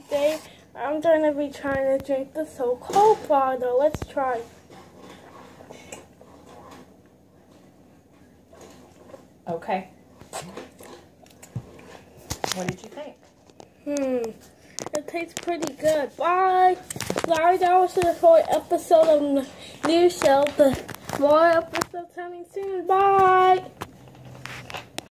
today I'm going to be trying to drink the so-called bottle. Let's try. Okay. What did you think? It tastes pretty good. Bye. Sorry, that was the whole episode of the new show. The more episodes coming soon. Bye.